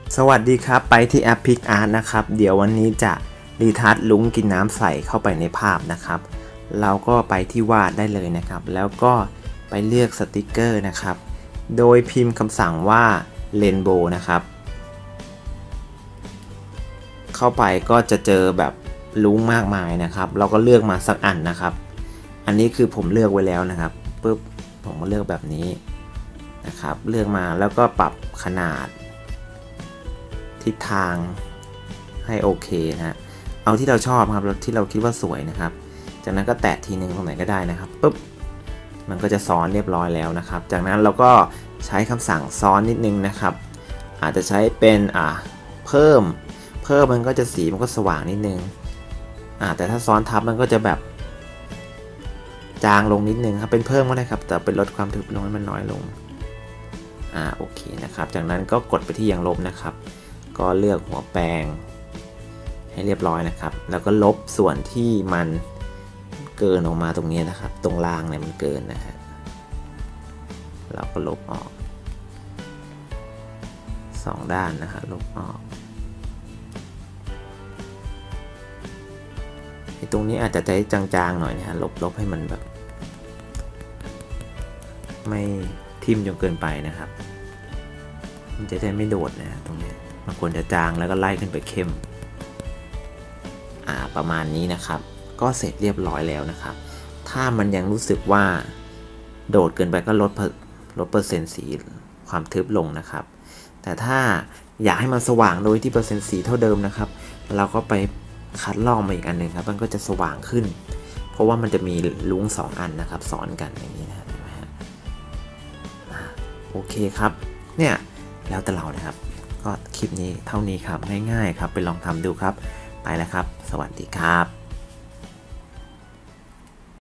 สวัสดีครับไปที่แอป PicsArt นะครับเดี๋ยววันนี้จะรีทัชลุงกินน้ำใส่เข้าไปในภาพนะครับเราก็ไปที่วาดได้เลยนะครับแล้วก็ไปเลือกสติกเกอร์นะครับโดยพิมพ์คำสั่งว่า Rainbow นะครับเข้าไปก็จะเจอแบบลุงมากมายนะครับเราก็เลือกมาสักอันนะครับอันนี้คือผมเลือกไว้แล้วนะครับปุ๊บผมก็เลือกแบบนี้นะครับเลือกมาแล้วก็ปรับขนาดทิศทางให้โอเคนะฮะเอาที่เราชอบครับที่เราคิดว่าสวยนะครับจากนั้นก็แตะทีนึงตรงไหนก็ได้นะครับปุ๊บมันก็จะซ้อนเรียบร้อยแล้วนะครับจากนั้นเราก็ใช้คำสั่งซ้อนนิดนึงนะครับอาจจะใช้เป็นเพิ่มมันก็จะสีมันก็สว่างนิดนึงแต่ถ้าซ้อนทับมันก็จะแบบจางลงนิดนึงครับเป็นเพิ่มก็ได้ครับแต่เป็นลดความทึบลงให้มันน้อยลงโอเคนะครับจากนั้นก็กดไปที่ยางลบนะครับก็เลือกหัวแปรงให้เรียบร้อยนะครับแล้วก็ลบส่วนที่มันเกินออกมาตรงนี้นะครับตรงรางเนี่ยมันเกินนะฮะเราก็ลบออก2ด้านนะฮะลบออกตรงนี้อาจจะใช้จางๆหน่อยนะฮะลบให้มันแบบไม่ทิ่มจนเกินไปนะครับมันจะได้ไม่โดดนะตรงนี้มันควรจะจางแล้วก็ไล่ขึ้นไปเข้มประมาณนี้นะครับก็เสร็จเรียบร้อยแล้วนะครับถ้ามันยังรู้สึกว่าโดดเกินไปก็ลดเปอร์เซ็นต์สีความทึบลงนะครับแต่ถ้าอยากให้มันสว่างโดยที่เปอร์เซ็นต์สีเท่าเดิมนะครับเราก็ไปคัดลอกมาอีกอันหนึ่งครับมันก็จะสว่างขึ้นเพราะว่ามันจะมีลุง2อันนะครับซ้อนกันอย่างนี้นะโอเคครับเนี่ยแล้วแต่เรานะครับก็คลิปนี้เท่านี้ครับง่ายๆครับไปลองทำดูครับไปแล้วครับสวัสดีครับ